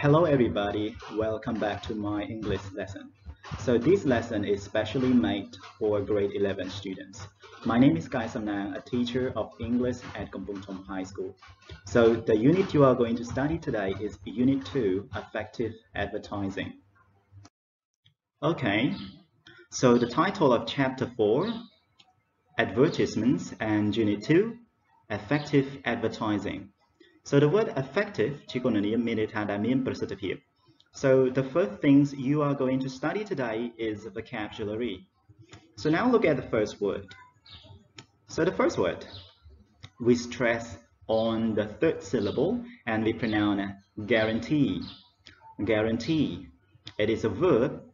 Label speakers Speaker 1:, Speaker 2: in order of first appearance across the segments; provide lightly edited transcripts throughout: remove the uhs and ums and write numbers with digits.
Speaker 1: Hello everybody, welcome back to my English lesson. So this lesson is specially made for grade 11 students. My name is Kai Samnang, a teacher of English at Kampong Thom High School. So the unit you are going to study today is Unit 2, Effective Advertising. Okay, so the title of Chapter 4, Advertisements, and Unit 2, Effective Advertising. So the word effective, so the first things you are going to study today is vocabulary. So now look at the first word. So the first word, we stress on the third syllable and we pronounce guarantee. Guarantee. It is a verb.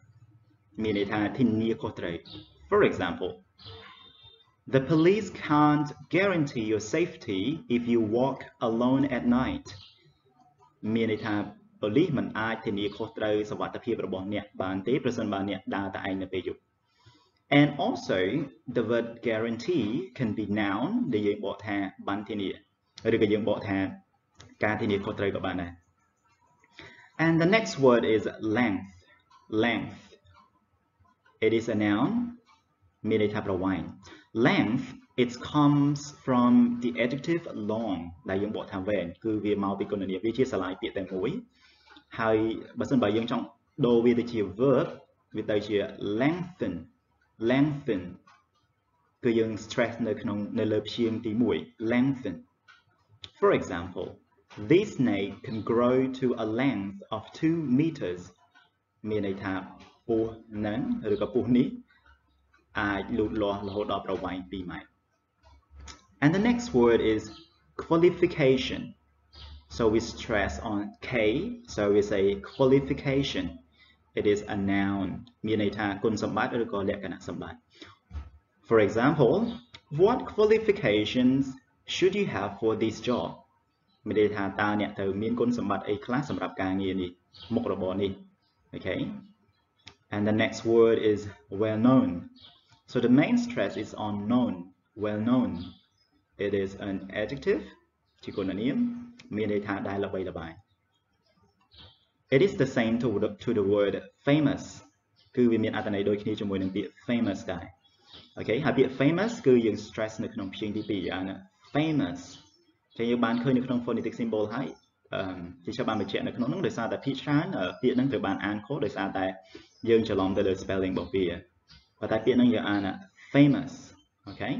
Speaker 1: For example, the police can't guarantee your safety if you walk alone at night. មានន័យថាប៉ូលីសមិនអាចធានាខុសត្រូវសុវត្ថិភាពរបស់អ្នកបានទេប្រសិនបើអ្នកដើរតែឯងនៅពេលយប់ And also the word guarantee can be noun ដែលយើងបកថាបានធានាឬក៏យើងបកថាការធានាខុសត្រូវក៏បានដែរ And the next word is length. Length. It is a noun មានន័យថាប្រវែង Length, it comes from the adjective long ដែលយើងបកថាវែងគឺវាមកពីគុណនាមវាជាស្រឡាយពាក្យតែមួយហើយបើសិនបើយើងចង់ដូរវាទៅជា verb វាទៅជា lengthen lengthen គឺយើង stress នៅលើព្យាង្គទី1 lengthen. For example, this snake can grow to a length of 2 meters មានន័យថាពស់នឹងឬក៏ពស់នេះអាចលូតលាស់រហូតដល់ប្រវែង2 ម៉ែត្រ And the next word is qualification. So we stress on K, so we say qualification. It is a noun. មានន័យថាគុណសម្បត្តិឬក៏លក្ខណៈសម្បត្តិ For example, what qualifications should you have for this job? មានន័យថាតើអ្នកត្រូវមានគុណសម្បត្តិអីខ្លះសម្រាប់ការងារនេះមុខរបរនេះ Okay? And the next word is well known. So the main stress is on known, well known. It is an adjective ជាគុណនាមមានន័យថាដែលល្បីល្បាញ It is the same to the word famous គឺវាមានអត្ថន័យដូចគ្នាជាមួយនឹងពាក្យ famous ដែរ Okay ហើយពាក្យ famous គឺយើង stress នៅក្នុងព្យាង្គទី2យ៉ាងណា famous ចឹងយើងបានឃើញនៅក្នុង phonetic symbol ហើយជាច្បាស់បញ្ជាក់នៅក្នុងនោះដោយសារតែភាគច្រើនពាក្យហ្នឹងត្រូវបានអានខុសដោយសារតែយើងច្រឡំទៅលើ spelling របស់វាប៉ុន្តែពាក្យហ្នឹងយើងអាន famous. Okay?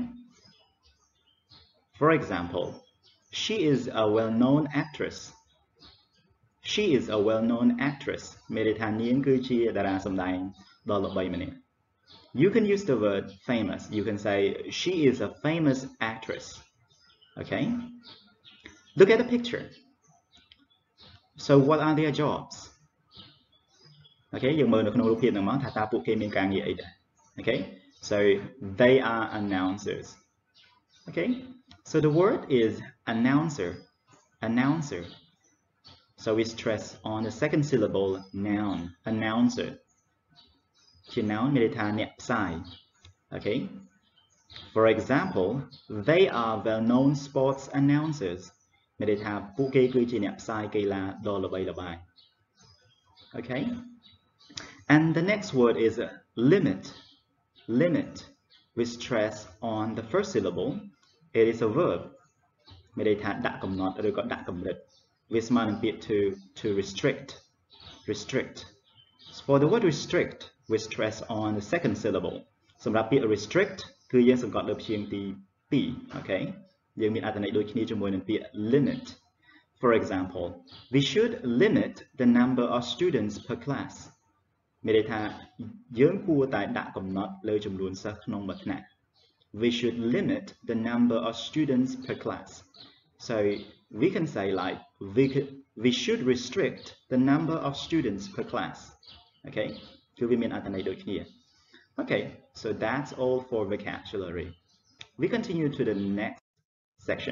Speaker 1: For example, she is a well-known actress. She is a well-known actress. មានន័យថានាងគឺជាតារាសម្ដែងដ៏ល្បីម្នាក់ You can use the word famous. You can say she is a famous actress. Okay? Look at the picture. So what are their jobs? Okay, យើងមើលនៅក្នុងរូបភាពហ្នឹងមកថាតើពួកគេមានការងារអីដែរ Okay? So they are announcers. Okay? So the word is announcer. Announcer. So we stress on the second syllable noun. Announcer. ជា noun មានន័យថាអ្នកផ្សាយ Okay? For example, they are well-known sports announcers. មានន័យថាពួកគេគឺជាអ្នកផ្សាយកីឡាដ៏ល្បីល្បាញ Okay? And the next word is limit. Limit. We stress on the first syllable. It is a verb. មានន័យថាដាក់កំណត់ឬក៏ដាក់កម្រិតវាស្មើនឹងពាក្យ to restrict. Restrict. For the word restrict, we stress on the second syllable. សម្រាប់ពាក្យ restrict គឺយើងសង្កត់លើព្យាង្គទី2 Okay? យើងមានអត្ថន័យដូចគ្នាជាមួយនឹងពាក្យ limit. For example, we should limit the number of students per class. មានន័យថាយើងគួរតែដាក់កំណត់លើចំនួនសិស្សក្នុងមួយថ្នាក់ We should limit the number of students per class. So we can say like we should restrict the number of students per class. Okay? គឺវាមានអត្ថន័យដូចគ្នា Okay, so that's all for vocabulary. We continue to the next section.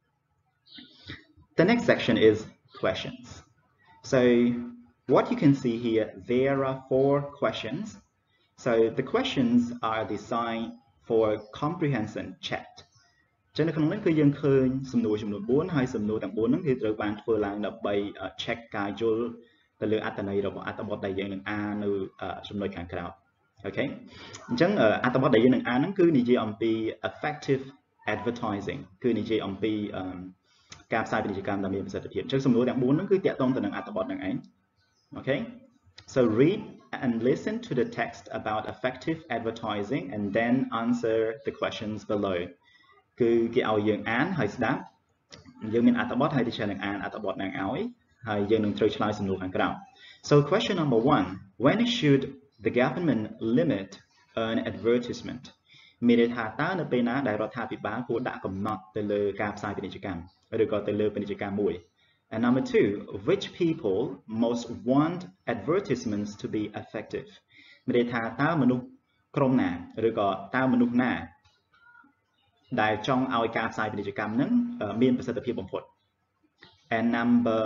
Speaker 1: The next section is questions. So what you can see here, there are 4 questions. So the questions are designed for comprehension check. ចឹងនៅក្នុងនេះគឺយើងឃើញសំណួរចំនួន4ហើយសំណួរទាំង4ហ្នឹងគឺត្រូវបានធ្វើឡើងដើម្បី check ការយល់ទៅលើអត្ថន័យរបស់អត្ថបទដែលយើងនឹងអាននៅចំណុចខាងក្រោយអូខេអញ្ចឹងអត្ថបទដែលយើងនឹងអានហ្នឹងគឺនិយាយអំពី effective advertising គឺនិយាយអំពីការផ្សាយពាណិជ្ជកម្មដែលមានប្រសិទ្ធភាពអញ្ចឹងសំណួរទាំង4ហ្នឹងគឺតាក់ទងទៅនឹងអត្ថបទហ្នឹងឯងអូខេ so read and listen to the text about effective advertising and then answer the questions below គឺគេឲ្យយើងអានហើយស្ដាប់យើងមានអត្ថបទហើយ teacher នឹងអានអត្ថបទហ្នឹងឲ្យហើយយើងនឹងត្រូវឆ្លើយសំណួរខាងក្រោម so question number 1 when should the government limit an advertisement មានន័យថាតើនៅពេលណាដែលរដ្ឋាភិបាលគួរដាក់កំណត់ទៅលើការផ្សាយពាណិជ្ជកម្មឬក៏ទៅលើពាណិជ្ជកម្មមួយ and number 2 which people most want advertisements to be effective មានន័យថាតើមនុស្សក្រុមណាឬក៏តើមនុស្សណាដែលចង់ឲ្យការផ្សាយពាណិជ្ជកម្មហ្នឹងមានប្រសិទ្ធភាពបំផុត and number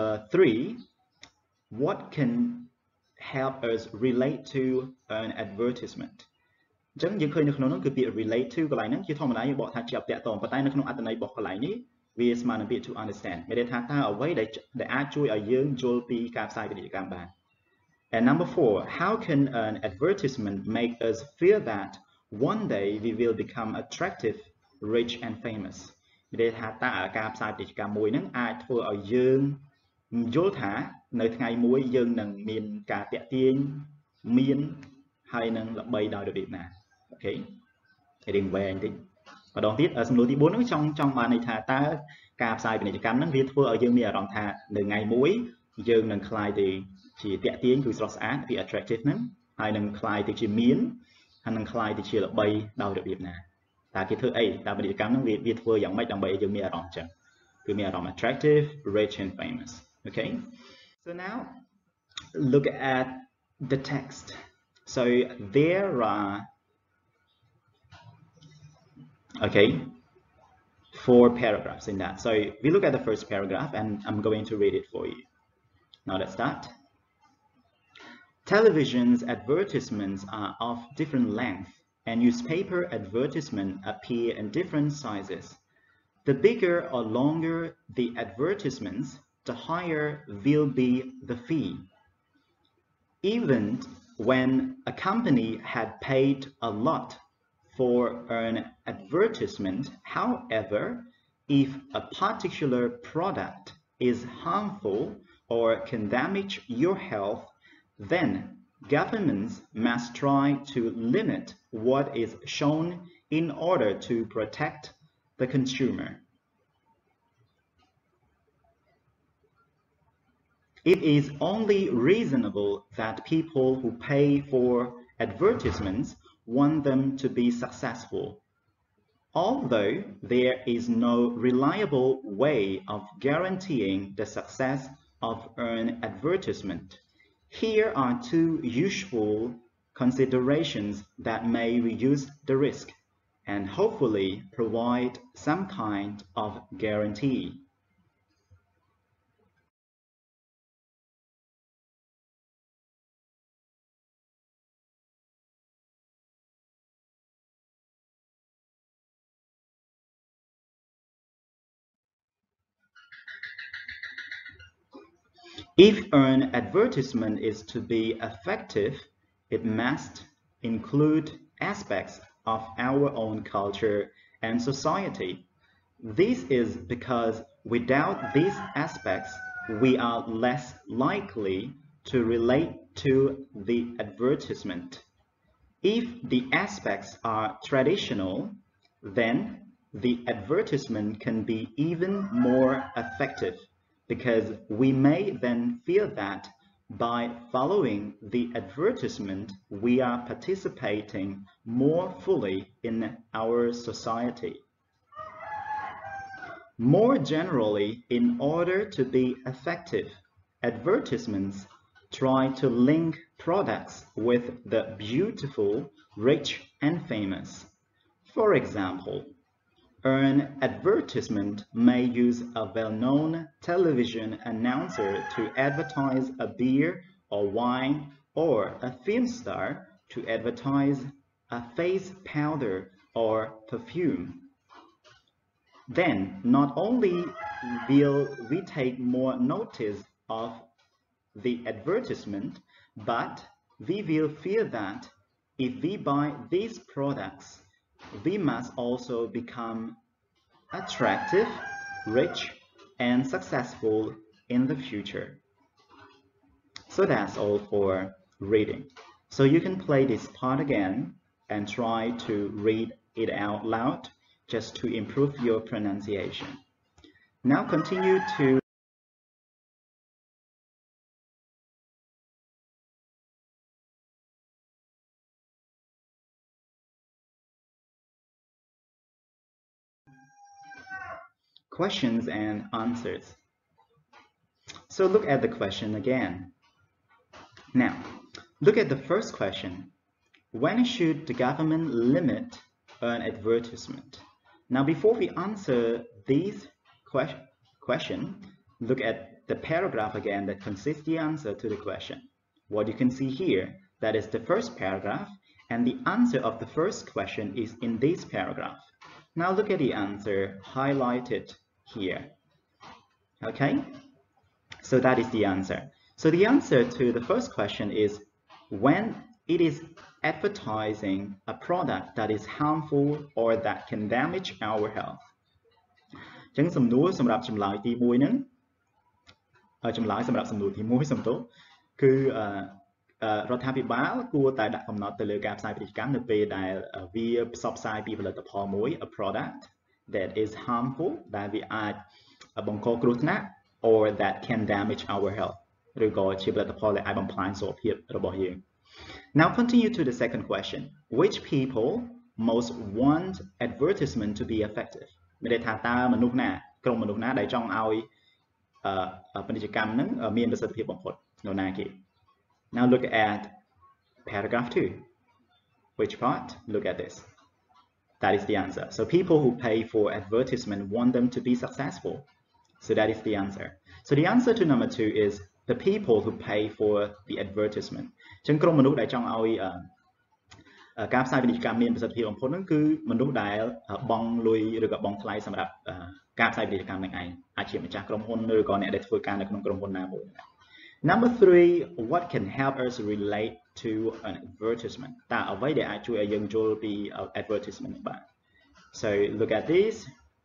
Speaker 1: 3 what can help us relate to an advertisement អញ្ចឹងយើងឃើញនៅក្នុងនោះគឺពាក្យ relate to កន្លែងហ្នឹងជាធម្មតាយើងបកថាជាប់តាក់ទងប៉ុន្តែនៅក្នុងអត្ថន័យរបស់កន្លែងនេះវាស្មើនឹងពាក្យ to understand មានន័យថាតើអ្វីដែលអាចជួយឲ្យយើងយល់ពីការផ្សាយពាណិជ្ជកម្មបាន and number 4 how can an advertisement make us feel that one day we will become attractive rich and famous មានន័យថាតើការផ្សាយពាណិជ្ជកម្មមួយហ្នឹងអាចធ្វើឲ្យយើងយល់ថានៅថ្ងៃមួយយើងនឹងមានការតាក់ទាញមានហើយនឹងល្បីដោយរបៀបណាអូខេរៀងវែងតិចម្ដងទៀតសំណួរទី4ហ្នឹងចង់បានន័យថាតើការផ្សាយពាណិជ្ជកម្មហ្នឹងវាធ្វើឲ្យយើងមានអារម្មណ៍ថានៅថ្ងៃមួយយើងនឹងក្លាយទៅជាតាក់ទាញគឺស្រស់ស្អាតពី attractive ហ្នឹងហើយនឹងក្លាយទៅជាមានហើយនឹងក្លាយទៅជាល្បីដោយរបៀបណាតើគេធ្វើអីតើពាណិជ្ជកម្មហ្នឹងវាធ្វើយ៉ាងម៉េចដើម្បីឲ្យយើងមានអារម្មណ៍ចឹងគឺមានអារម្មណ៍ attractive rich and famous okay so now look at the text so there are okay 4 paragraphs in that so we look at the first paragraph and I'm going to read it for you now let's start television's advertisements are of different length and newspaper advertisements appear in different sizes the bigger or longer the advertisements the higher will be the fee even when a company had paid a lot for an advertisement, however, if a particular product is harmful or can damage your health, then governments must try to limit what is shown in order to protect the consumer. It is only reasonable that people who pay for advertisements want them to be successful. Although there is no reliable way of guaranteeing the success of an advertisement, here are 2 useful considerations that may reduce the risk and hopefully provide some kind of guarantee. If an advertisement is to be effective, it must include aspects of our own culture and society. This is because without these aspects, we are less likely to relate to the advertisement. If the aspects are traditional, then the advertisement can be even more effective. Because we may then feel that by following the advertisement, we are participating more fully in our society. More generally, in order to be effective, advertisements try to link products with the beautiful, rich, and famous. For example, an advertisement may use a well-known television announcer to advertise a beer or wine, or a film star to advertise a face powder or perfume. Then, not only will we take more notice of the advertisement, but we will feel that if we buy these products, we must also become attractive, rich, and successful in the future. So that's all for reading. So you can play this part again and try to read it out loud just to improve your pronunciation. Now continue to questions and answers. So look at the question again. Now, look at the first question. When should the government limit an advertisement? Now, before we answer these questions, look at the paragraph again that consists the answer to the question. What you can see here, that is the first paragraph, and the answer of the first question is in this paragraph. Now look at the answer highlighted here. Okay, so that is the answer. So the answer to the first question is when it is advertising a product that is harmful or that can damage our health. ចឹងសំណួរសម្រាប់ចម្លើយទី1ហ្នឹងចម្លើយសម្រាប់សំណួរទី1សំទោសគឺរដ្ឋាភិបាលគួរតែដាក់កំណត់ទៅលើការផ្សាយពាណិជ្ជកម្មនៅពេលដែលវាផ្សព្វផ្សាយពីផលិតផលមួយ a product that is harmful ដែលវាអាចបង្កគ្រោះថ្នាក់ or that can damage our health ឬក៏ជាផលិតផលដែលអាចបំផ្លាញសុខភាពរបស់យើង Now continue to the second question. Which people most want advertisement to be effective? មានន័យថាតើមនុស្សណាក្រុមមនុស្សណាដែលចង់ឲ្យពាណិជ្ជកម្មហ្នឹងមានប្រសិទ្ធភាពបំផុតនរណាគេ Now look at paragraph 2. Which part? Look at this. That is the answer. So people who pay for advertisement want them to be successful. So that is the answer. So the answer to number 2 is the people who pay for the advertisement. ចឹងក្រុមមនុស្សដែលចង់ឲ្យការផ្សាយពាណិជ្ជកម្មមានប្រសិទ្ធភាពបំផុតហ្នឹងគឺមនុស្សដែលបង់លុយឬក៏បង់ថ្លៃសម្រាប់ការផ្សាយពាណិជ្ជកម្មហ្នឹងឯងអាចជាម្ចាស់ក្រុមហ៊ុនឬក៏អ្នកដែលធ្វើការនៅក្នុងក្រុមហ៊ុនណាមួយ Number 3, what can help us relate to an advertisement? តើអ្វីដែលអាចជួយឲ្យយើងយល់ពី advertisement បាទ So look at this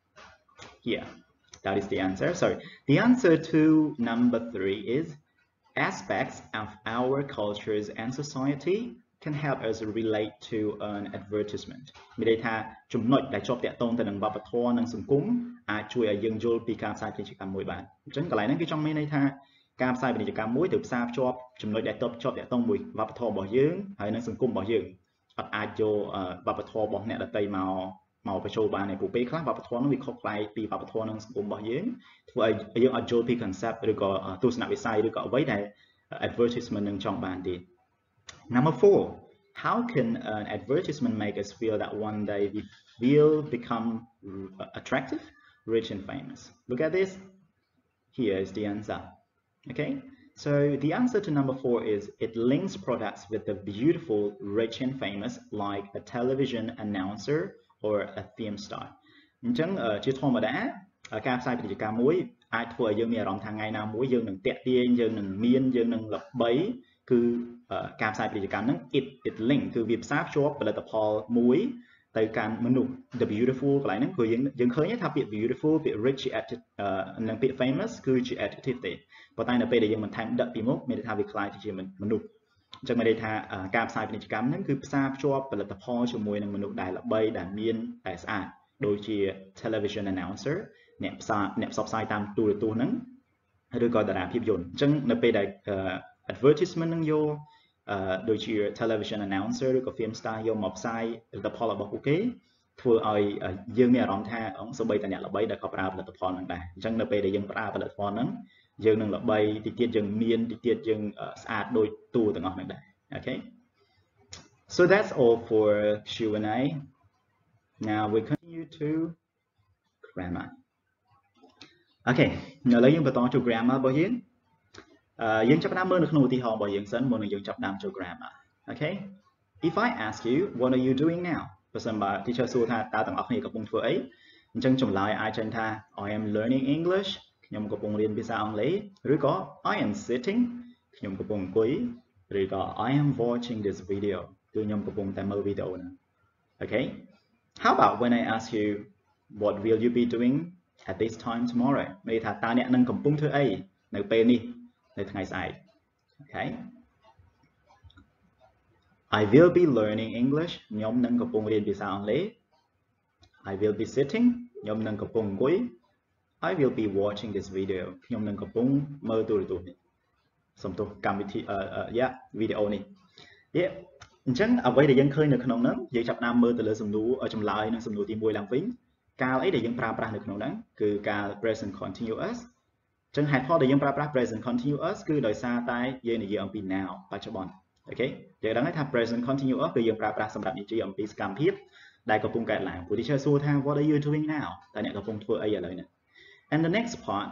Speaker 1: here. That is the answer. So the answer to number 3 is aspects of our cultures and society can help us relate to an advertisement. មានន័យថាចំណុចដែលជាប់តាក់ទងទៅនឹងវប្បធម៌និងសង្គមអាចជួយឲ្យយើងយល់ពីការផ្សាយពាណិជ្ជកម្មមួយបានអញ្ចឹងកន្លែងហ្នឹងគឺចង់មានន័យថាការផ្សាយពាណិជ្ជកម្មមួយត្រូវផ្សារភ្ជាប់ចំណុចដែលជាប់តាក់ទងមួយវប្បធម៌របស់យើងហើយនិងសង្គមរបស់យើងអត់អាចយកវប្បធម៌របស់អ្នកដទៃមកបញ្ចូលបានឯពួកពេលខ្លះវប្បធម៌នោះវាខុសប្លែកពីវប្បធម៌និងសង្គមរបស់យើងធ្វើឲ្យយើងអត់យល់ពី concept ឬក៏ទស្សនវិស័យឬក៏អ្វីដែល advertisement នឹងចង់បានទេ Number 4, how can an advertisement make us feel that one day we will become attractive, rich and famous? Look at this. Here is the answer. Okay, so the answer to number 4 is it links products with the beautiful, rich and famous like a television announcer or a theme star. អញ្ចឹងជាធម្មតាការផ្សាយពាណិជ្ជកម្មមួយអាចធ្វើឲ្យយើងមានអារម្មណ៍ថាថ្ងៃណាមួយយើងនឹងតាក់ទាញយើងនឹងមានយើងនឹងល្បីគឺការផ្សាយពាណិជ្ជកម្មហ្នឹង it link គឺវាផ្សារភ្ជាប់ផលិតផលមួយទៅកាន់មនុស្ស the beautiful កន្លែងហ្នឹងគឺយើងឃើញថាពាក្យ beautiful ពាក្យ rich និងពាក្យ famous គឺជា adjective ទេប៉ុន្តែនៅពេលដែលយើងបន្ថែមដឹកពីមុខមានន័យថាវាคล้ายទៅជាមនុស្សអញ្ចឹងមានន័យថាការផ្សាយពាណិជ្ជកម្មហ្នឹងគឺផ្សារភ្ជាប់ផលិតផលជាមួយនឹងមនុស្សដែលល្បីដែលមានតែស្អាតដូចជា television announcer អ្នកផ្សព្វផ្សាយតាមទូរទស្សន៍ហ្នឹងឬក៏តារាភាពយន្តអញ្ចឹងនៅពេលដែលadvertisement នឹងយកដូចជា television announcer ឬក៏ film star យកមកផ្សាយផលិតផលរបស់ពួកគេធ្វើឲ្យយើងមានអារម្មណ៍ថាសូម្បីតែអ្នកល្បីដែលក៏ប្រើផលិតផលហ្នឹងដែរអញ្ចឹងនៅពេលដែលយើងប្រើផលិតផលហ្នឹងយើងនឹងល្បីតិចទៀតយើងមានតិចទៀតយើងស្អាតដូចតួទាំងអស់ហ្នឹងដែរ Okay, so that's all for Q&A. Now we continue to grammar. Okay, ឥឡូវយើងបន្តចូល grammar របស់យើងយើងចាប់ផ្ដើមមើលនៅក្នុងឧទាហរណ៍របស់យើងសិនមុននឹងយើងចាប់ផ្ដើមចូល grammar. Okay, if I ask you what are you doing now បើសិនបើ teacher សួរថាតើទាំងអស់គ្នាកំពុងធ្វើអីអញ្ចឹងចម្លើយអាចចេញថា I am learning English ខ្ញុំកំពុងរៀនភាសាអង់គ្លេសឬក៏ I am sitting ខ្ញុំកំពុងអង្គុយឬក៏ I am watching this video គឺខ្ញុំកំពុងតែមើលវីដេអូហ្នឹង Okay how about when I ask you what will you be doing at this time tomorrow មានថាតើអ្នកនឹងកំពុងធ្វើអីនៅពេលនេះនៅថ្ងៃស្អែក Okay I will be learning English ខ្ញុំនឹងកំពុងរៀនភាសាអង់គ្លេស I will be sitting ខ្ញុំនឹងកំពុងអង្គុយ I will be watching this video ខ្ញុំនឹងកំពុងមើលទូរទស្សន៍នេះសំទោសកម្មវិធីវីដេអូនេះអញ្ចឹងអ្វីដែលយើងឃើញនៅក្នុងហ្នឹងយើងចាប់តាមមើលទៅលើសំណួរចម្លើយនិងសំណួរទី1ឡើងវិញកាលអីដែលយើងប្រើប្រាស់នៅក្នុងហ្នឹងគឺកាល present continuous អញ្ចឹងហេតុផលដែលយើងប្រើប្រាស់ present continuous គឺដោយសារតែយើងនិយាយអំពី now បច្ចុប្បន្ន អូខេយើងដឹងថា present continuous គឺយើងប្រើប្រាស់សម្រាប់និយាយអំពីសកម្មភាពដែលកំពុងកើតឡើងព្រោះ teacher សួរថា what are you doing now តើអ្នកកំពុងធ្វើអីឥឡូវនេះ and the next part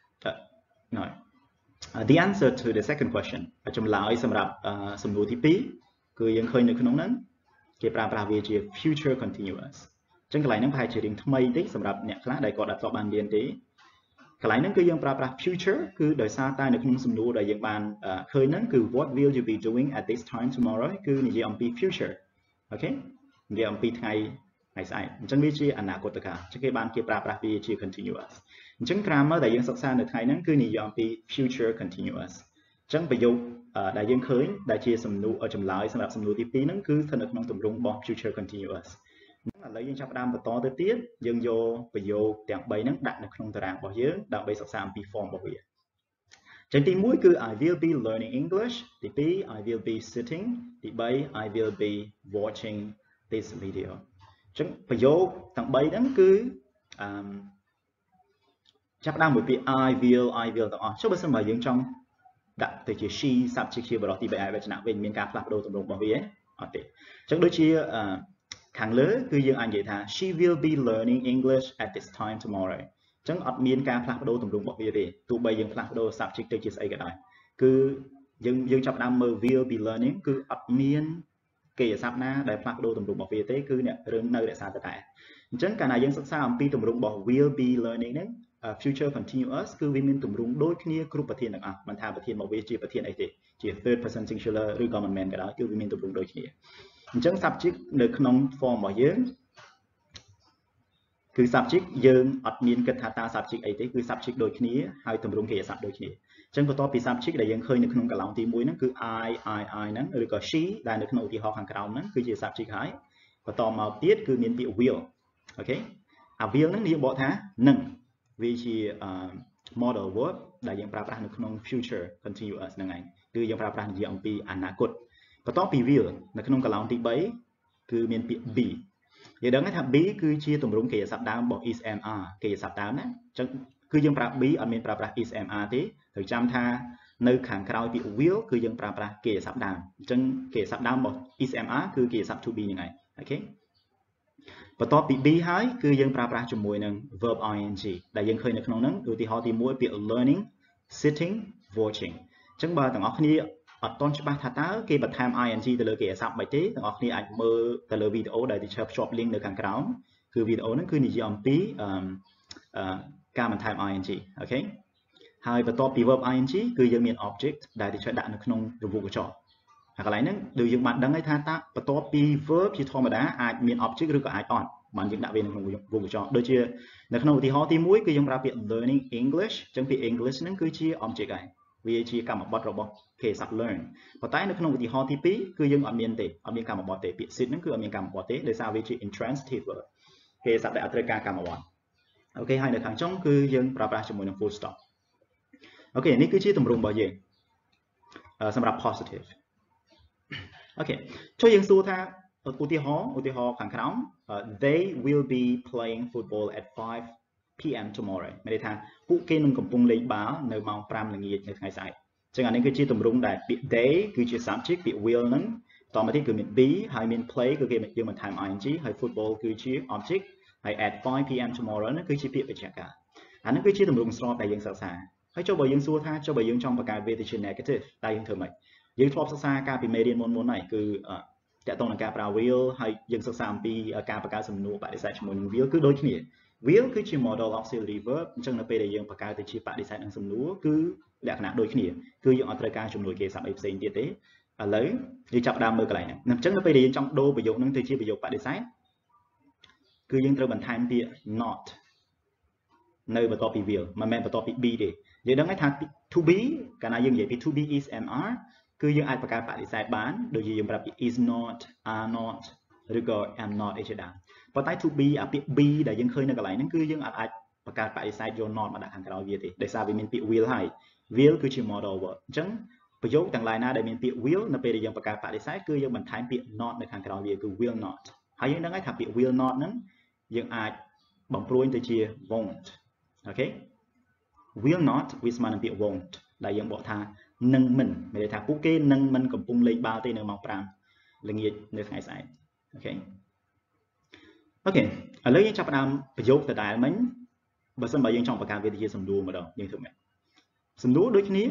Speaker 1: the answer to the second question ចម្លើយសម្រាប់សំណួរទី2គឺយើងឃើញនៅក្នុងហ្នឹងគេប្រើប្រាស់វាជា future continuous អញ្ចឹងកន្លែងហ្នឹងប្រហែលជារៀងថ្មីតិចសម្រាប់អ្នកខ្លះដែលគាត់អត់ធ្លាប់បានរៀនទេកន្លែងហ្នឹងគឺយើងប្រើប្រាស់ future គឺដោយសារតែនៅក្នុងសំណួរដែលយើងបានឃើញហ្នឹងគឺ what will you be doing at this time tomorrow គឺនិយាយអំពី future អូខេនិយាយអំពីថ្ងៃស្អែកអញ្ចឹងវាជាអនាគតកាលអញ្ចឹងគេប្រើប្រាស់វាជា continuous អញ្ចឹង grammar ដែលយើងសិក្សានៅថ្ងៃហ្នឹងគឺនិយាយអំពី future continuous អញ្ចឹងប្រយោគដែលយើងឃើញដែលជាសំណួរចម្លើយសម្រាប់សំណួរទី2ហ្នឹងគឺស្ថិតនៅក្នុងទម្រង់របស់ future continuous ឥឡូវយើងចាប់ផ្ដើមបន្តទៅទៀតយើងយកប្រយោគទាំង3ហ្នឹងដាក់នៅក្នុងតារាងរបស់យើងដើម្បីសិក្សាអំពី form របស់វាចឹងទី1គឺ I will be learning English ទី2 I will be sitting ទី3 I will be watching this video ចឹងប្រយោគទាំង3ហ្នឹងគឺចាប់ផ្ដើមមួយពាក្យ I will ទាំងអស់ចុះបើសិនបើយើងចង់ដាក់ទៅជា she subject ជាបរិបទទី3ឯវចនៈវិញមានការផ្លាស់ប្ដូរទម្រង់របស់វាអត់ទេចឹងដូចជាខាងលើគឺយើងអាចនិយាយថា she will be learning English at this time tomorrow ចឹងអត់មានការផ្លាស់ប្ដូរទម្រង់របស់វាទេទោះបីយើងផ្លាស់ប្ដូរ subject ទៅជាស្អីក៏ដោយគឺយើងចាប់ផ្ដើមមើល will be learning គឺអត់មានកិរិយាសព្ទណាដែលផ្លាស់ប្ដូរទម្រង់របស់វាទេគឺអ្នករឿងនៅរក្សាទៅតែអញ្ចឹងកាលណាយើងសិក្សាអំពីទម្រង់របស់ will be learning ហ្នឹង future continuous គឺវាមានទម្រង់ដូចគ្នាគ្រប់ប្រធានទាំងអស់មិនថាប្រធានរបស់វាជាប្រធានអីទេជា third person singular ឬក៏មិនមែនក៏ដោយគឺវាមានទម្រង់ដូចគ្នាអញ្ចឹង subject នៅក្នុង form របស់យើងគឺ subject យើងអត់មានគិតថាតើ subject អីទេគឺ subject ដូចគ្នាហើយទម្រង់កិរិយាសព្ទដូចគ្នាអញ្ចឹងបន្ទាប់ពី subject ដែលយើងឃើញនៅក្នុងកឡោនទី1ហ្នឹងគឺ I ហ្នឹងឬក៏ she ដែលនៅក្នុងឧទាហរណ៍ខាងក្រោមហ្នឹងគឺជា subject ហើយបន្តមកទៀតគឺមានពាក្យ will អូខេអា will ហ្នឹងយើងបកថានឹងវាជា model verb ដែលយើងប្រើប្រាស់នៅក្នុង future continuous ហ្នឹងឯងគឺយើងប្រើប្រាស់និយាយអំពីអនាគតបន្ទាប់ពី will នៅក្នុងកឡោនទី3គឺមានពាក្យ be យើងដឹងថា be គឺជាទម្រង់កិរិយាសព្ទដើមរបស់ is am are កិរិយាសព្ទដើមណាអញ្ចឹងគឺយើងប្រើ be អត់មានប្រើប្រាស់ is am are ទេត្រូវចាំថានៅខាងក្រោយពាក្យ will គឺយើងប្រើប្រាស់កិរិយាសព្ទដើមអញ្ចឹងកិរិយាសព្ទដើមរបស់ is am are គឺកិរិយាសព្ទ to be ហ្នឹងឯងអូខេបន្ទាប់ពី be ហើយគឺយើងប្រើប្រាស់ជាមួយនឹង verb ing ដែលយើងឃើញនៅក្នុងហ្នឹងឧទាហរណ៍ទី1ពាក្យ learning sitting watching អញ្ចឹងបើទាំងអស់គ្នាអត់ទាន់ច្បាស់ថាតើគេបន្ថែម ing ទៅលើកិរិយាសព្ទមិនទេទាំងអស់គ្នាអាចមើលទៅលើវីដេអូដែល teacher ភ្ជាប់ link នៅខាងក្រោមគឺវីដេអូហ្នឹងគឺនិយាយអំពីការបន្ថែម ing អូខេហើយបន្ទាប់ពី verb ing គឺយើងមាន object ដែល teacher ដាក់នៅក្នុងរង្វង់កញ្ចក់ហើយកន្លែងហ្នឹងដូចយើងបានដឹងហើយថាតើបន្ទាប់ពី verb ជាធម្មតាអាចមាន object ឬក៏អាចអត់បានយើងដាក់វានៅក្នុងរង្វង់កញ្ចក់ដូចជានៅក្នុងឧទាហរណ៍ទី1គឺយើងប្រើពាក្យ learning English អញ្ចឹងពាក្យ English ហ្នឹងគឺជា object ហើយវាជាកម្មបត្តិរបស់កិរិយាសព្ទ learn ប៉ុន្តែនៅក្នុងឧទាហរណ៍ទី2គឺយើងអត់មានកម្មបត្តិទេពាក្យ sit ហ្នឹងគឺអត់មានកម្មបត្តិទេដោយសារវាជា intransitive verb កិរិយាសព្ទដែលអត់ត្រូវការកម្មបត្តិអូខេហើយនៅខាងចុងគឺយើងប្រើប្រាស់ជាមួយនឹង full stop អូខេនេះគឺជាទម្រង់របស់យើងសម្រាប់ positive អូខេចូលយើងសួរថាឧទាហរណ៍ខាងក្រោម they will be playing football at 5 PM tomorrow មានន័យថាពួកគេនឹងកំពុងលេងបាល់នៅម៉ោង5ល្ងាចនៅថ្ងៃស្អែកអញ្ចឹងអានេះគឺជាទម្រង់ដែលពាក្យ they គឺជា subject ពាក្យ will ហ្នឹងតមកទៀតគឺមាន be ហើយមាន play គឺគេយើងបន្ថែម ing ហើយ football គឺជា object ហើយ at 5 PM tomorrow ហ្នឹងគឺជាពាក្យបញ្ជាក់ការអានេះគឺជាទម្រង់ស្របដែលយើងសិក្សាហើយចុះបើយើងសួរថាចុះបើយើងចង់បង្កើតវាទៅជា negative តែយើងធ្វើម៉េចយើងធ្លាប់សិក្សាការពីមេរៀនមុនហើយគឺតកតងនឹងការប្រើ will ហើយយើងសិក្សាអំពីការបង្កើតសំណួរបដិសេធជាមួយនឹង will គឺដូចគ្នា will គឺជា model auxiliary verb អញ្ចឹងនៅពេលដែលយើងបង្កើតទៅជាបដិសេធនឹងសំណួរគឺលក្ខណៈដូចគ្នាគឺយើងអត់ត្រូវការជំនួយគេស័ព្ទអីផ្សេងទៀតទេឥឡូវយើងចាប់ដើមមើលកន្លែងហ្នឹងអញ្ចឹងនៅពេលដែលយើងចង់ដូរប្រយោគហ្នឹងទៅជាប្រយោគបដិសេធគឺយើងត្រូវបន្ថែមពាក្យ not នៅបន្ទាប់ពី will មិនមែនបន្ទាប់ពី be ទេយើងដឹងថា to be កាលណាយើងនិយាយពី to be is and are គឺយើងអាចបង្កើតបដិសេធបានដូចជាយើងប្រាប់ពី is not are not ឬក៏ am not អីជាដើមប៉ុន្តែ to be អាពាក្យ be ដែលយើងឃើញនៅកន្លែងហ្នឹងគឺយើងអាចបង្កើតបដិសេធយក not មកដាក់ខាងក្រោយវាទេដោយសារវាមានពាក្យ will ហើយ will គឺជា model verb អញ្ចឹងប្រយោគទាំងឡាយណាដែលមានពាក្យ will នៅពេលដែលយើងបង្កើតបដិសេធគឺយើងបន្ថែមពាក្យ not នៅខាងក្រោយវាគឺ will not ហើយយើងដឹងហើយថាពាក្យ will not ហ្នឹងយើងអាចបំព្រួញទៅជា won't អូខេ will not វាស្មើនឹងពាក្យ won't ដែលយើងបកថានឹងមិនមានន័យថាពួកគេនឹងមិនកំពុងលេងបាល់ទេនៅម៉ោង5ល្ងាចនៅថ្ងៃស្អែកអូខេអូខេឥឡូវយើងចាប់ផ្ដើមប្រយោគដដែលមិញបើសិនបើយើងចង់បង្កើតវាទៅជាសំណួរម្ដងយើងធ្វើម៉េចសំណួរដូចគ្នា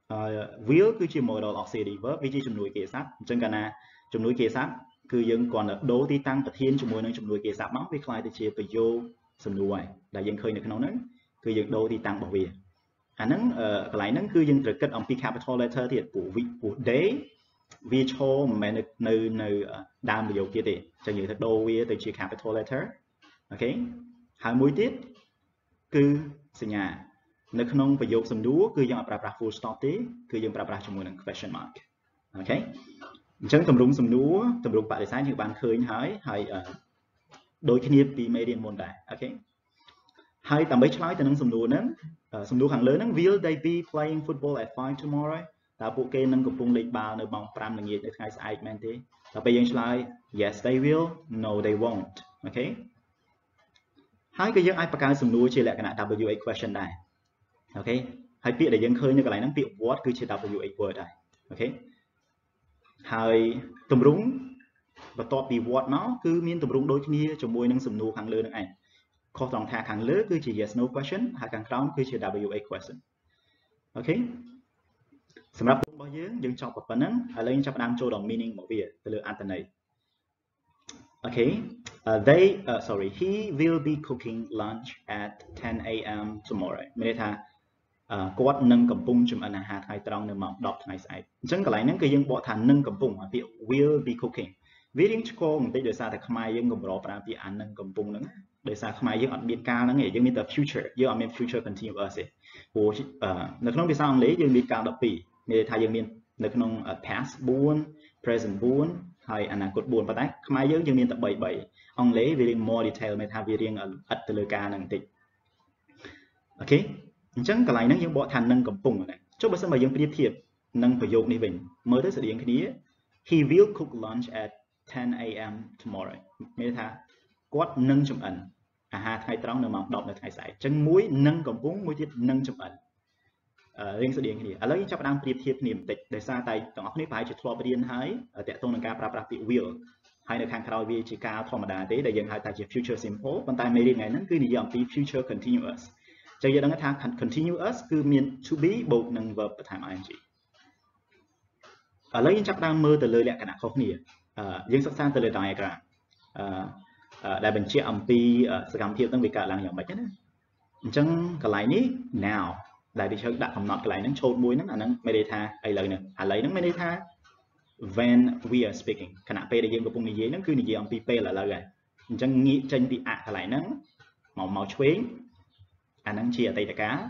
Speaker 1: will គឺជា model auxiliary verb វាជាជំនួយគេស័ព្ទអញ្ចឹងកាលណាជំនួយគេស័ព្ទគឺយើងគ្រាន់តែដូរទីតាំងប្រធានជាមួយនឹងជំនួយគេស័ព្ទមកវាคล้ายទៅជាប្រយោគសំណួរហើយដែលយើងឃើញនៅក្នុងហ្នឹងគឺយើងដូរទីតាំងរបស់វាអាហ្នឹងកន្លែងហ្នឹងគឺយើងត្រូវគិតអំពី capital letter ទៀតពួក they វាឈរមិនមែននៅដើមប្រយោគទៀតទេអញ្ចឹងយើងត្រូវដូរវាទៅជា capital letter អូខេហើយមួយទៀតគឺសញ្ញានៅក្នុងប្រយោគសំណួរគឺយើងអត់ប្រើប្រាស់ full stop ទេគឺយើងប្រើប្រាស់ជាមួយនឹង question mark អូខេអញ្ចឹងទម្រង់សំណួរទម្រង់បដិសេធយើងបានឃើញហើយដូចគ្នាពីមេរៀនមុនដែរអូខេហើយដើម្បីឆ្លើយទៅនឹងសំណួរហ្នឹងសំណួរខាងលើហ្នឹង will they be playing football at 5 tomorrow តើពួកគេនឹងកំពុងលេងបាល់នៅម៉ោង5ល្ងាចនៅថ្ងៃស្អែកមែនទេដល់ពេលយើងឆ្លើយ yes they will no they won't អូខេហើយក៏យើងអាចបង្កើតសំណួរជាលក្ខណៈ WH question ដែរអូខេហើយពាក្យដែលយើងឃើញនៅកន្លែងហ្នឹងពាក្យ what គឺជា WH word ដែរអូខេហើយទម្រង់បន្ទាប់ពី what មកគឺមានទម្រង់ដូចគ្នាជាមួយនឹងសំណួរខាងលើនឹងឯងខុសត្រង់ថាខាងលើគឺជា yes no question ហើយខាងក្រោមគឺជា WH question អូខេសម្រាប់របស់យើងចប់ប៉ុណ្ណឹងឥឡូវយើងចាប់ផ្ដើមចូលដល់ meaning របស់វាទៅលើអត្ថន័យអូខេhe will be cooking lunch at 10 a.m. tomorrow មានន័យថាគាត់នឹងកំពុងចម្អិនអាហារថ្ងៃត្រង់នៅម៉ោង10ថ្ងៃស្អែកអញ្ចឹងកន្លែងហ្នឹងគឺយើងបកថានឹងកំពុងពាក្យ will be cooking វារៀងឆ្កងបន្តិចដោយសារតែខ្មែរយើងកម្រប្រើពាក្យអានឹងកំពុងហ្នឹងដោយសារខ្មែរយើងអត់មានកាលហ្នឹងទេយើងមានតែ future យើងអត់មាន future continuous ទេព្រោះនៅក្នុងភាសាអង់គ្លេសយើងមានកាល12មានន័យថាយើងមាននៅក្នុង past 4 present 4ហើយអនាគត4ប៉ុន្តែខ្មែរយើងមានតែ3អង់គ្លេសវារៀង more detail មានថាវារៀងឥតទៅលើការហ្នឹងបន្តិចអូខេអញ្ចឹងកន្លែងហ្នឹងយើងបកថានឹងកំពុងណាចុះបើសិនបើយើងប្រៀបធៀបនឹងប្រយោគនេះវិញមើលទៅស្រដៀងគ្នា he will cook lunch at 10 a.m. tomorrow មានថាគាត់នឹងចម្អិនអាហារថ្ងៃត្រង់នៅម៉ោង10នៅថ្ងៃស្អែកអញ្ចឹងមួយនឹងកំពុងមួយទៀតនឹងចម្អិនរៀងស្រដៀងគ្នាឥឡូវយើងចាប់ផ្ដើមប្រៀបធៀបគ្នាបន្តិចដោយសារតែទាំងអស់គ្នាប្រហែលជាធ្លាប់រៀនហើយតាក់ទងនឹងការប្រើប្រាស់ពាក្យ will ហើយនៅខាងក្រោយវាជាការធម្មតាទេដែលយើងហៅថាជា future simple ប៉ុន្តែមេរៀនថ្ងៃហ្នឹងគឺនិយាយអំពី future continuous ចឹងយើងដឹងថា continuous គឺមាន to be បូកនឹង verb បន្ថែម ing ឥឡូវយើងចាប់ផ្ដើមមើលទៅលើលក្ខណៈខុសគ្នាយើងសិក្សាទៅលើ diagram ដែលបញ្ជាក់អំពីសកម្មភាពហ្នឹងវាកើតឡើងយ៉ាងម៉េចណាអញ្ចឹងកន្លែងនេះ now ដែលវាដាក់កំណត់កន្លែងហ្នឹងឆូតមួយហ្នឹងអាហ្នឹងមានន័យថាឥឡូវហ្នឹងមានន័យថា when we are speaking ខណៈពេលដែលយើងកំពុងនិយាយហ្នឹងគឺនិយាយអំពីពេលឥឡូវហើយអញ្ចឹងងាកចេញពីកន្លែងហ្នឹងមកឆ្វេងអាហ្នឹងជាអតីតកាល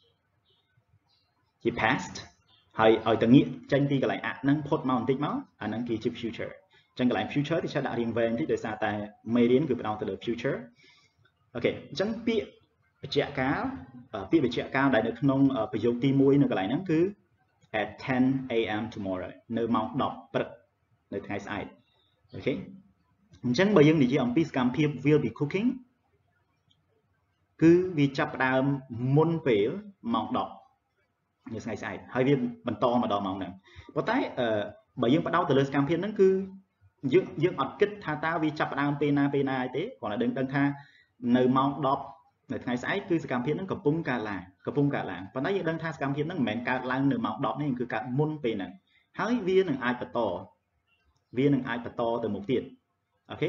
Speaker 1: ជា past ហើយឲ្យទៅងាកចេញពីកន្លែងហ្នឹងផុតមកបន្តិចមកអាហ្នឹងគឺជា future អញ្ចឹងកន្លែង future ទីឆាដាក់រៀងវែងបន្តិចដោយសារតែមេរៀនគឺផ្ដោតទៅលើ future អូខេអញ្ចឹងពាក្យបញ្ជាក់កាលដែលនៅក្នុងប្រយោគទី1នៅកន្លែងហ្នឹងគឺ at 10 a.m. tomorrow នៅម៉ោង10ព្រឹកនៅថ្ងៃស្អែកអូខេអញ្ចឹងបើយើងនិយាយអំពីសកម្មភាព will be cooking គឺវាចាប់ផ្ដើមមុនពេលម៉ោង10នៅថ្ងៃស្អែកហើយវាបន្តមកដល់ម៉ោងហ្នឹងប៉ុន្តែបើយើងបដោតទៅលើសកម្មភាពហ្នឹងគឺយើងអត់គិតថាតើវាចាប់ផ្ដើមពេលណាអីទេគ្រាន់តែដឹងថានៅម៉ោង10នៅថ្ងៃស្អែកគឺសកម្មភាពហ្នឹងកំពុងកើតឡើងប៉ុន្តែយើងដឹងថាសកម្មភាពហ្នឹងមិនមែនកើតឡើងនៅម៉ោង10នេះគឺកើតមុនពេលហ្នឹងហើយវានឹងអាចបន្តទៅមុខទៀតអូខេ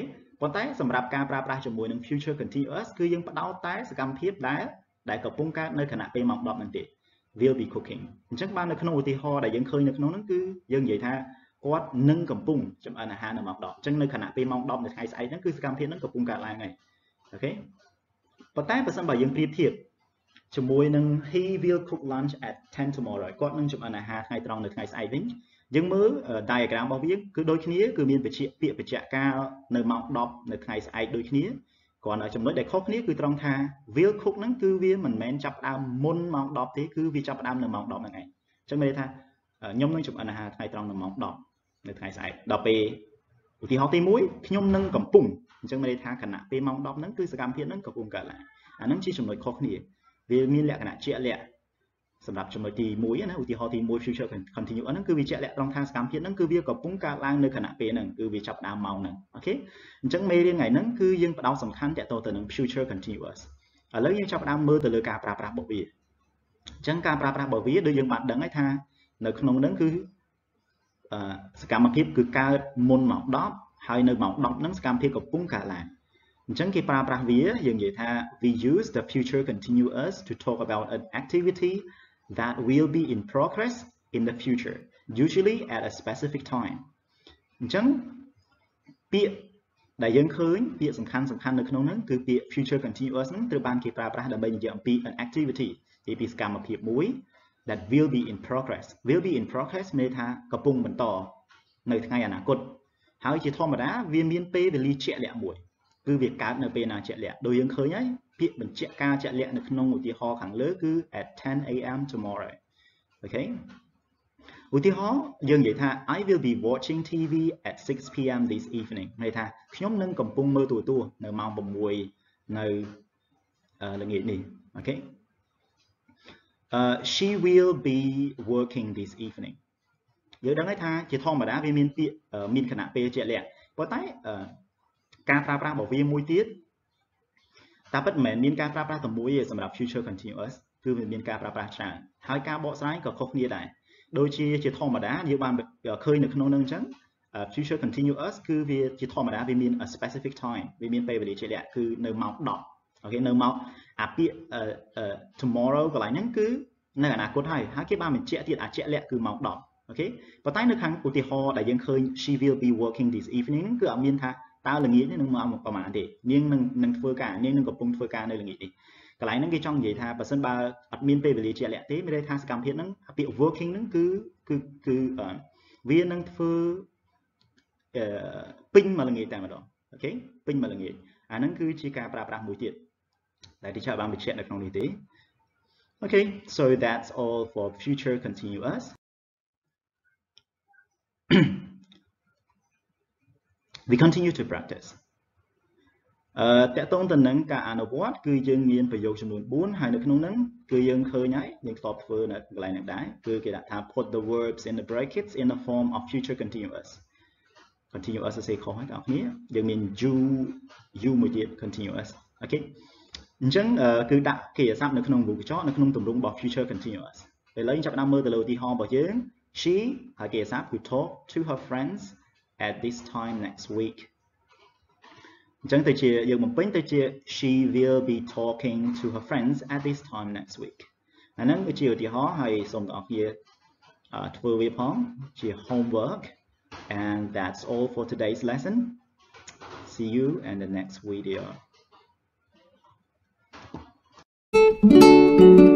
Speaker 1: ប៉ុន្តែសម្រាប់ការប្រើប្រាស់ជាមួយនឹង future continuous គឺយើងផ្ដោតតែសកម្មភាពដែលកំពុងកើតនៅខណៈពេលម៉ោង 10 ហ្នឹងទេ will be cooking អញ្ចឹងបាននៅក្នុងឧទាហរណ៍ដែលយើងឃើញនៅក្នុងហ្នឹងគឺយើងនិយាយថាគាត់នឹងកំពុងចម្អិនអាហារនៅម៉ោង 10 អញ្ចឹងនៅខណៈពេលម៉ោង 10 នៅថ្ងៃស្អែកហ្នឹងគឺសកម្មភាពហ្នឹងកំពុងកើតឡើងហើយអូខេប៉ុន្តែបើសិនបើយើងប្រៀបធៀបជាមួយនឹង he will cook lunch at 10 tomorrow គាត់នឹងចម្អិនអាហារថ្ងៃត្រង់នៅថ្ងៃស្អែកវិញយើងមើល diagram របស់វាគឺដូចគ្នាគឺមានពាក្យបញ្ជាក់ការនៅម៉ោង 10 នៅថ្ងៃស្អែកដូចគ្នាគ្រាន់តែចំណុចដែលខុសគ្នាគឺត្រង់ថា will cook ហ្នឹងគឺវាមិនមែនចាប់ផ្ដើមមុនម៉ោង 10 ទេគឺវាចាប់ផ្ដើមនៅម៉ោង 10 ហ្នឹងឯងអញ្ចឹងមានន័យថាខ្ញុំនឹងចម្អិនអាហារថ្ងៃត្រង់នៅម៉ោង 10 នៅថ្ងៃស្អែកដល់ពេលឧទាហរណ៍ទី1ខ្ញុំនឹងកំពុងអញ្ចឹងមានន័យថាខណៈពេលម៉ោង 10 ហ្នឹងគឺសកម្មភាពហ្នឹងកំពុងកើតឡើងអាហ្នឹងជាចំណុចខុសគ្នាវាមានលក្ខណៈជាក់លាក់សម្រាប់ចំណុចទី1ណាឧទាហរណ៍ទី1 future continuous ហ្នឹងគឺវាជាក់លាក់ត្រង់ថាសកម្មភាពហ្នឹងគឺវាកំពុងកើតឡើងនៅខណៈពេលហ្នឹងគឺវាចាប់ផ្ដើមម៉ោងហ្នឹងអូខេអញ្ចឹងមេរៀនថ្ងៃហ្នឹងគឺយើងផ្ដោតសំខាន់ទាក់ទងទៅនឹង future continuous ឥឡូវយើងចាប់ផ្ដើមមើលទៅលើការប្រើប្រាស់របស់វាអញ្ចឹងការប្រើប្រាស់របស់វាដូចយើងបានដឹងហើយថានៅក្នុងហ្នឹងគឺសកម្មភាពគឺកើតមុនម៉ោង 10 ហើយនៅម៉ោង 10 ហ្នឹងសកម្មភាពកំពុងកើតឡើងអញ្ចឹងគេប្រើប្រាស់វាយើងនិយាយថា we use the future continuous to talk about an activity that will be in progress in the future usually at a specific time អញ្ចឹងពាក្យដែលយើងឃើញពាក្យសំខាន់នៅក្នុងហ្នឹងគឺពាក្យ future continuous ហ្នឹងត្រូវបានគេប្រើប្រាស់ដើម្បីនិយាយអំពី an activity និយាយពីសកម្មភាពមួយ that will be in progress will be in progress មានន័យថាកំពុងបន្តនៅថ្ងៃអនាគតហើយជាធម្មតាវាមានពេលវេលាជាក់លាក់មួយគឺវាកើតនៅពេលណាជាក់លាក់ដូចយើងឃើញហើយពាក្យបញ្ជាក់ការជាក់លាក់នៅក្នុងឧទាហរណ៍ខាងលើគឺ at 10 AM tomorrow អូខេឧទាហរណ៍យើងនិយាយថា I will be watching TV at 6 PM this evening ន័យថាខ្ញុំនឹងកំពុងមើលទូរទស្សន៍នៅម៉ោង 6 នៅល្ងាចនេះអូខេshe will be working this evening យើងដឹងហើយថាជាធម្មតាវាមានពាក្យមានខណៈពេលជាក់លាក់ប៉ុន្តែការប្រើប្រាស់របស់វាមួយទៀតតែពិតមិនមែនមានការប្រើប្រាស់តែមួយទេសម្រាប់ future continuous គឺវាមានការប្រើប្រាស់ច្រើនហើយការបកស្រាយក៏ខុសគ្នាដែរដូចជាធម្មតាយើងបានឃើញនៅក្នុងនឹងអញ្ចឹង future continuous គឺវាជាធម្មតាវាមាន a specific time វាមានពេលវេលាជាក់លាក់គឺនៅម៉ោង 10 អូខេនៅម៉ោងអាពាក្យ tomorrow កន្លែងហ្នឹងគឺនៅអនាគតហើយគេបានបញ្ជាក់ទៀតអាជាក់លាក់គឺម៉ោង 10 អូខេប៉ុន្តែនៅខាងឧទាហរណ៍ដែលយើងឃើញ she will be working this evening គឺអត់មានថាតើល្ងាចនេះនឹងមកប្រហែលទេនាងនឹងធ្វើការនាងនឹងកំពុងធ្វើការនៅល្ងាចនេះកន្លែងហ្នឹងគេចង់និយាយថាបើសិនបើអត់មានពេលវេលាជាក់លាក់ទេមានន័យថាសកម្មភាពហ្នឹងពាក្យ working ហ្នឹងគឺវានឹងធ្វើពេញមួយល្ងាចតែម្ដងអូខេពេញមួយល្ងាចអាហ្នឹងគឺជាការប្រើប្រាស់មួយទៀតដែលទីចាំបានបញ្ជាក់នៅក្នុងនេះទេ Okay, so that's all for future continuous. We continue to practice. តកតងទៅនឹងការអនុវត្តគឺយើងមានប្រយោគចំនួន 4 ហើយនៅក្នុងហ្នឹងគឺយើងឃើញហើយយើងធ្លាប់ធ្វើនៅកន្លែងហ្នឹងដែរគឺគេដាក់ថា put the verbs in the brackets in the form of future continuous. Continuous សរសេរខុសហើយបងប្អូនយើងមាន you មួយទៀត continuous. Okay. អញ្ចឹងគឺដាក់គេអាស័ព្ទនៅក្នុងរូបកញ្ចក់នៅក្នុងទម្រង់របស់ future continuous ឥឡូវចាប់ផ្ដើមមើលទៅលើឧទាហរណ៍របស់យើង she ហើយគេអាស័ព្ទ will talk to her friends at this time next week អញ្ចឹងទៅជាយើងបំពេញទៅជា she will be talking to her friends at this time next week អាហ្នឹងគឺជាឧទាហរណ៍ហើយសូមបងប្អូនធ្វើវាផងជា homework and that's all for today's lesson. See you in the next video.